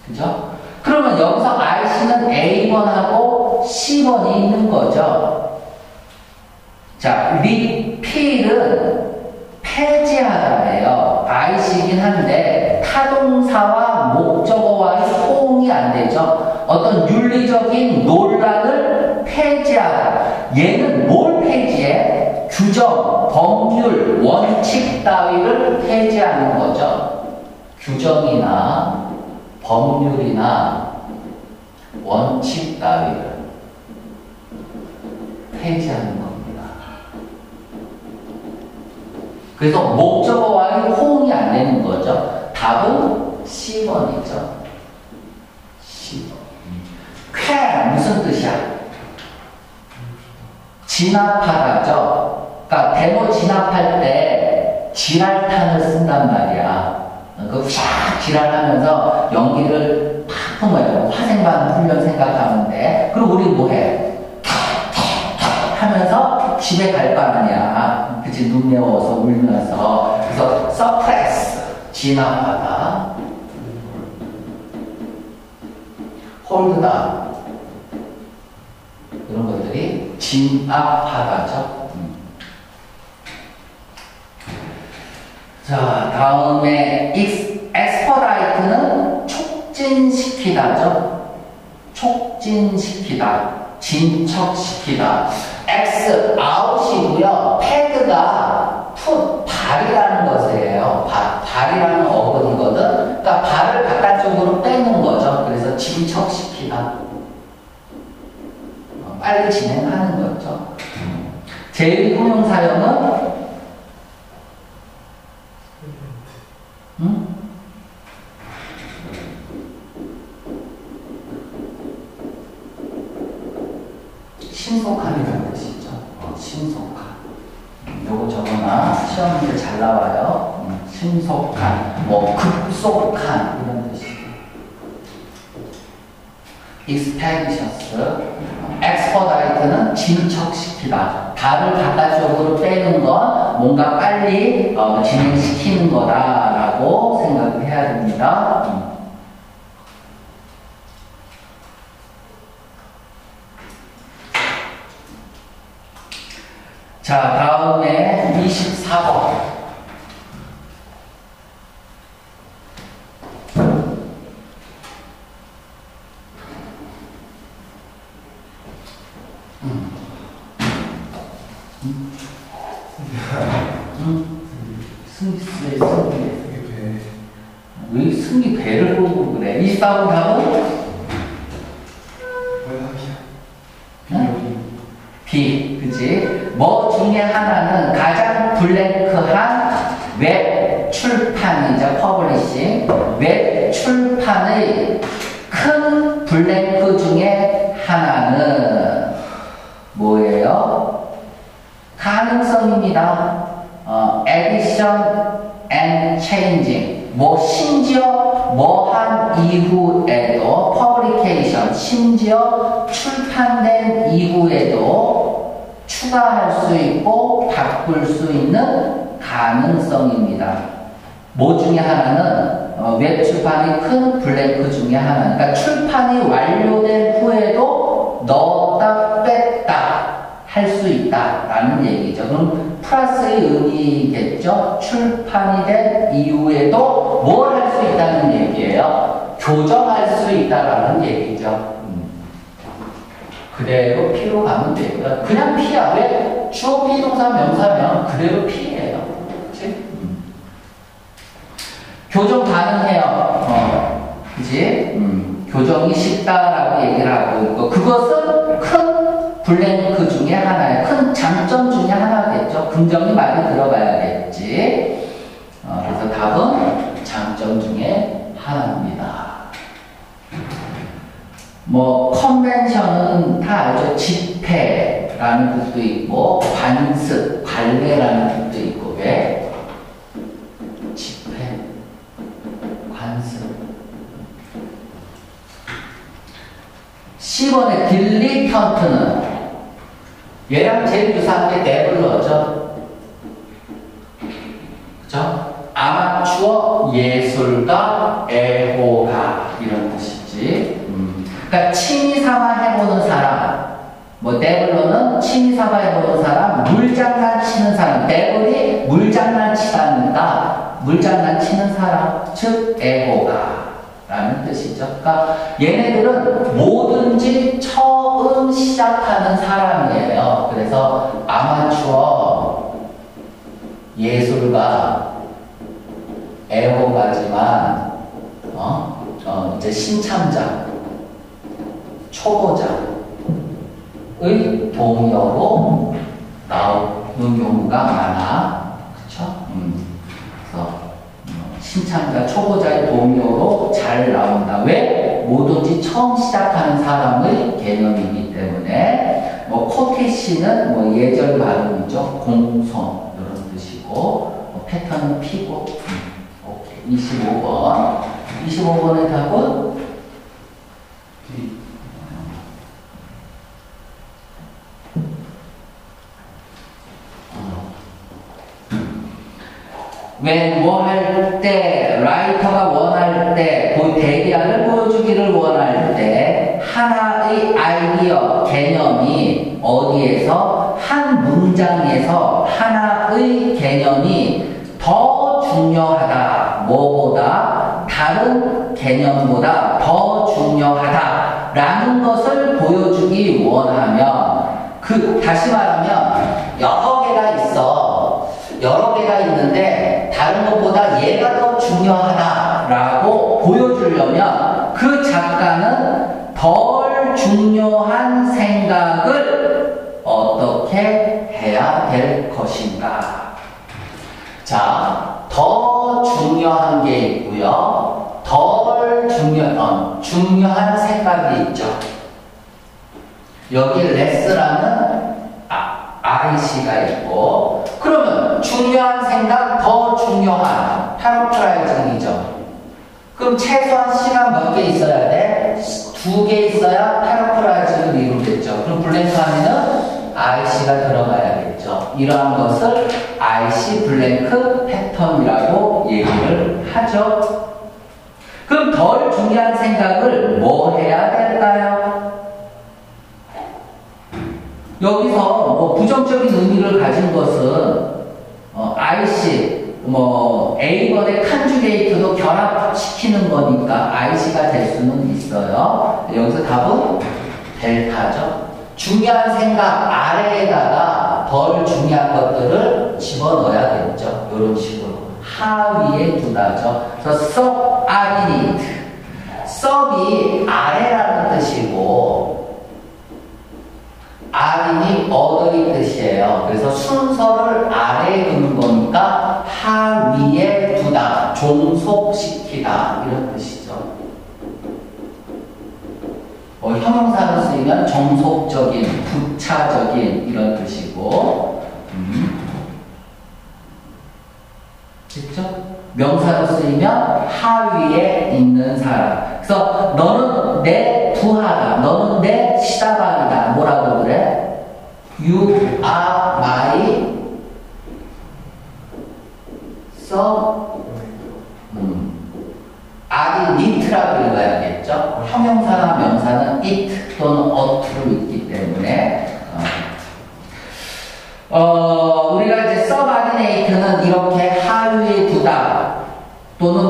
그죠? 그러면 여기서 IC는 A번하고 C번이 있는 거죠. 자, 리필은 폐지하다래요. IC이긴 한데 타동사와 목적어와의 호응이 안 되죠. 어떤 윤리적인 논란을 폐지하다. 얘는 뭘 폐지해? 규정, 법률, 원칙 따위를 폐지하는 거죠. 규정이나 법률이나 원칙 따위를 폐지하는 겁니다. 그래서 목적어와의 호응이 안 되는 거죠. 답은 C번이죠. C번. 쾌 무슨 뜻이야? 진압하다죠. 그러니까 대모 진압할 때 지랄탄을 쓴단 말이야. 그 쫙 지랄하면서 연기를 팍 뿜어요. 화생방 훈련 생각하면 돼. 그리고 우리 뭐해? 탁탁탁 하면서 집에 갈 거 아니야. 그치? 눈 매워서 울면서. 그래서 서프레스 진압하다. 홀드다. 이런 것들이 진압하다죠. 자, 다음에 expedite는 촉진시키다죠. 촉진시키다, 진척시키다. X, out이고요. ped가 foot, 발이라는 것이에요. 발이라는 어근이거든. 그러니까 발을 바깥쪽으로 빼는 거죠. 그래서 진척시키다. 빨리 진행하는 거죠. 제1형용사형은 신속함이라는 뜻이죠. 신속함. 요거 저거나 시험 문제 잘 나와요. 신속함, 뭐 급속함 이런 뜻이죠. expeditious, expedite는 진척시키다. 발을 바깥쪽으로 빼는 건 뭔가 빨리 진행시키는 거다라고 생각을 해야 됩니다. 자, 다음에 24번. 왜 승기 배를 보고 그래? 24번 답은? B, 그치? 뭐 중에 하나는 가장 블랭크한 웹 출판이죠. 퍼블리싱. 웹 출판의 큰 블랭크 중에 하나는 뭐예요? 가능성입니다. Addition and changing. 뭐 심지어 뭐한 이후에도 publication, 심지어 출판된 이후에도 추가할 수 있고 바꿀 수 있는 가능성입니다. 뭐 중에 하나는 웹 출판이 큰 블랭크 중에 하나. 그러니까 출판이 완료된 후에도 넣었다 뺐다 할 수 있다라는 얘기죠. 그럼 플러스의 의미겠죠. 출판이 된 이후에도 뭘 할 수 있다는 얘기예요. 교정할 수 있다라는 얘기죠. 그대로 P로 가면 되고요. 그냥 P야. 왜? 주어 비동사 명사면 그대로 P예요. 그치? 교정 가능해요. 그치? 교정이 쉽다라고 얘기를 하고 있고, 그것은 큰 블랭크 중에 하나예요. 큰 장점 중에 하나겠죠. 긍정이 많이 들어가야겠지. 그래서 답은 장점 중에 하나입니다. 뭐 컨벤션은 다 알죠. 집회라는 뜻도 있고 관습, 관례라는 뜻도 있고. 왜? 집회, 관습. 10번의 딜리턴트는 얘랑 제일 유사한 게 네블러죠. 그죠? 아마추어 예술가, 애호가 이런 뜻이 취미삼아 해보는 사람, 물장난 치는 사람, 대부분이 물장난 치다니까 물장난 치는 사람, 즉 애호가 라는 뜻이죠. 그러니까 얘네들은 뭐든지 처음 시작하는 사람이에요. 그래서 아마추어 예술가 애호가지만 이제 신참자 초보자의 동요로 나오는 경우가 많아. 그쵸? 그래서 신참자, 초보자의 동요로 잘 나온다. 왜? 뭐든지 처음 시작하는 사람의 개념이기 때문에, 코테시는 예절 발음이죠. 공손, 이런 뜻이고, 패턴은 피고. 오케이. 25번. 25번의 답은? when 뭐 할 때, 라이터가 원할 때, 그 대리안을 보여주기를 원할 때, 하나의 아이디어, 개념이 어디에서, 한 문장에서 하나의 개념이 더 중요하다. 뭐보다, 다른 개념보다 더 중요하다. 라는 것을 보여주기 원하면, 다시 말하면, 여러 개가 있어. 여러 개가 있는데 다른 것보다 얘가 더 중요하다라고 보여주려면 그 작가는 덜 중요한 생각을 어떻게 해야 될 것인가. 자, 더 중요한 게 있고요. 덜 중요한 생각이 있죠. 여기 레스라는 IC가 있고, 그러면 중요한 생각, 더 중요한 패러프라이징이죠. 그럼 최소한 시간 몇 개 있어야 돼? 2개 있어야 패러프라이징을 이루겠죠. 그럼 블랭크 안에는 IC가 들어가야겠죠. 이러한 것을 IC 블랭크 패턴이라고 얘기를 하죠. 그럼 덜 중요한 생각을 뭐 해야 될까요? 여기서 부정적인 의미를 가진 것은 IC, A번의 컨주게이트도 결합시키는 거니까 IC가 될 수는 있어요. 여기서 답은 델타죠. 중요한 생각 아래에다가 덜 중요한 것들을 집어넣어야겠죠. 이런 식으로 하위에 두다죠. 그래서 subordinate, sub이 아래라는 뜻이고 아린이 other의 뜻이에요. 그래서 순서를 아래에 두는 거니까 하위에 두다, 종속시키다 이런 뜻이죠. 형용사로 쓰이면 종속적인, 부차적인 이런 뜻이고, 됐죠? 명사로 쓰이면 하위에 있는 사람. 그래서 너는 내 부하다, 너는 내 시다발이다. 뭐라고 그래? You are my son. 아리니트라고 읽어야겠죠. 형용사나 명사는 it 또는 oughto로 읽기 때문에 우리가 이제 subordinate는 이렇게 하위에 두다 또는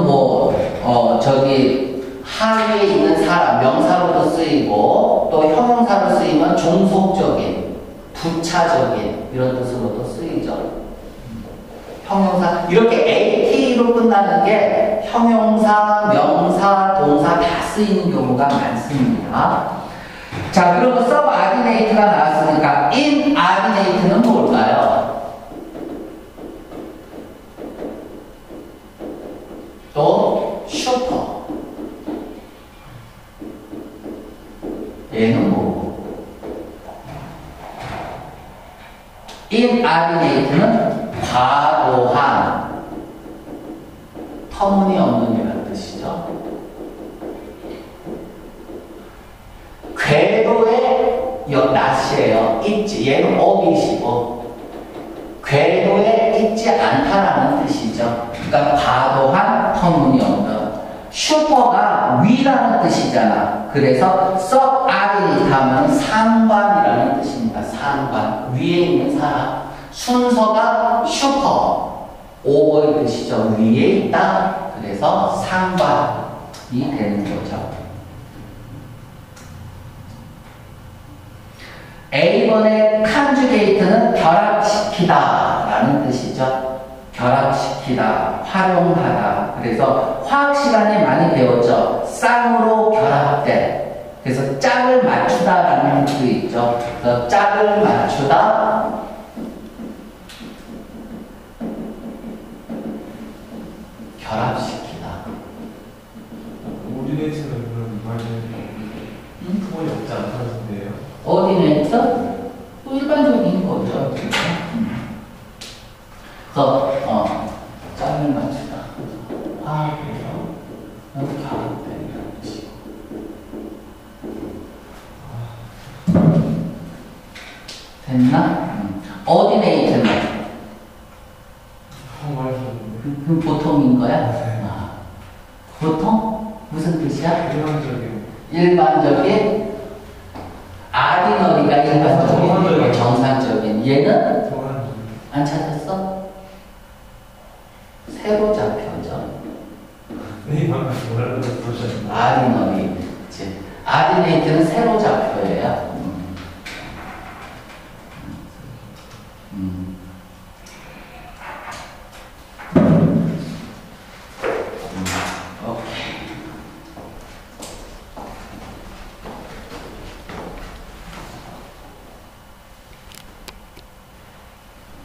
하위에 있는 사람, 명사로도 쓰이고 또 형용사로 쓰이면 종속적인, 부차적인 이런 뜻으로도 쓰이죠. 형용사, 이렇게 AT로 끝나는 게 형용사, 명사, 동사 다 쓰이는 경우가 많습니다. 자, 그리고 subordinate가 나왔으니까 inordinate는 뭘까요? 또 슈퍼. 얘는 뭐고? inordinate는 과도한, 터무니없는이라는 뜻이죠. 궤도의 낫이에요. 있지. 얘는 ob이시고 궤도에 있지 않다라는 뜻이죠. 그러니까 과도한, 터무니없는. 슈퍼가 위라는 뜻이잖아. 그래서 subordinate 하면 상관이라는 뜻입니다. 상관, 위에 있는 사람. 순서가 슈퍼, 오버의 뜻이죠. 위에 있다. 그래서 상관이 되는 거죠. A번의 컨주게이트는 결합시키다 라는 뜻이죠. 결합시키다, 활용하다. 그래서 화학 시간에 많이 배웠죠. 쌍으로 결합된. 그래서 짝을 맞추다 라는 뜻도 있죠. 그래서 짝을 맞추다, 결합시키다. 오디네이트는 그런 말이 표본이 없지 않다는데요. 어디네이트? 또 일반적인 거죠. 그래서 짝을 맞추다. 화학으로 결합된 뜻이고. 됐나? 어디네이트는? 그럼 보통인 거야? 네. 보통? 무슨 뜻이야? 일반적인. 일반적인? 아디너리가 일반적인, 정상적인. 얘는? 안 찾았어? 새로 잡혀져. 네, 방금 뭐라고 보셨나요? 아디너리. 아디네이트는 새로 잡혀예요.